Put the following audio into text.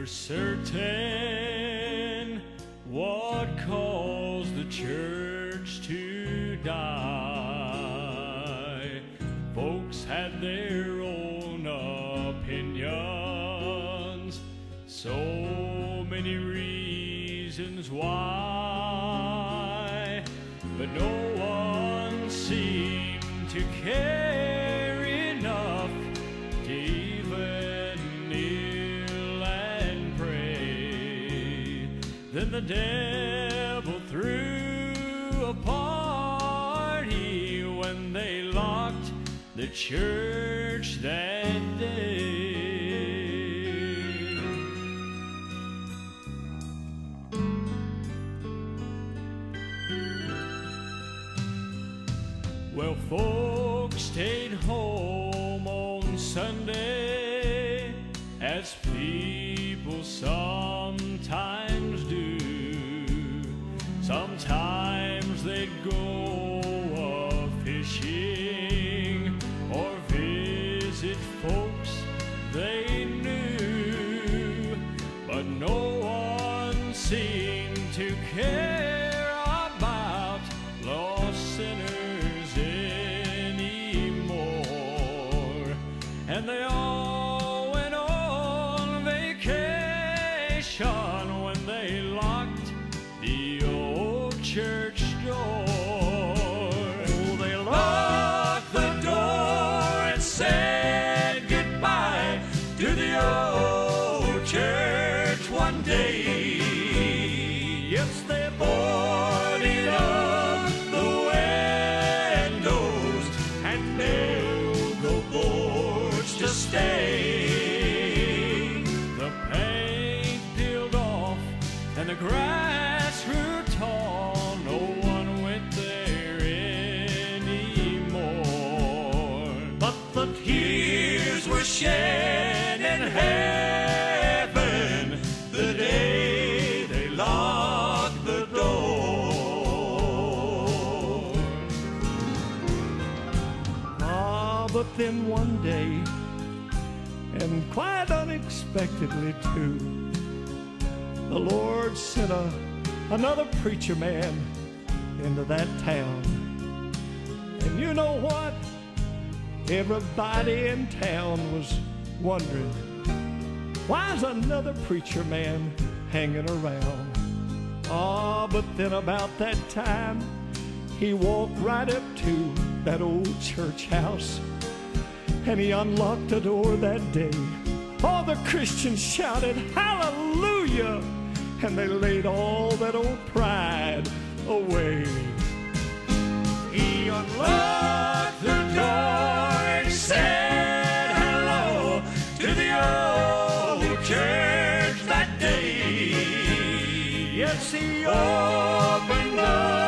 never certain what caused the church to die. Folks had their own opinions, so many reasons why, but no one seemed to care enough to even kneel and pray. Then the devil threw a party when they locked the church that day. Well, folks stayed home on Sunday, as people sometimes do. Sometimes they'd go fishing or visit folks they knew, but no one seemed to care about lost sinners anymore. And they all went on vacation when they locked the old church door. Oh, they locked the door and said goodbye to the old church one day. Yes, they boarded up the windows and nailed the boards to stay. The paint peeled off and the grass grew tall. No one went there anymore. But the tears were shed in heaven the day they locked the door. But then one day, and quite unexpectedly too, the Lord sent another preacher man into that town. And you know what? Everybody in town was wondering, why's another preacher man hanging around? But then about that time, he walked right up to that old church house, and he unlocked the door that day. All the Christians shouted, hallelujah! And they laid all that old pride away. He unlocked the door and said hello to the old church that day. Yes, he opened the